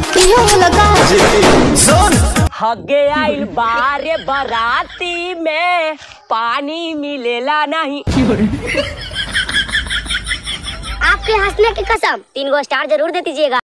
हगे आइल बारे बराती में पानी मिलेला नहीं। आपके हंसने की कसम 3 गो स्टार जरूर दे दीजिएगा।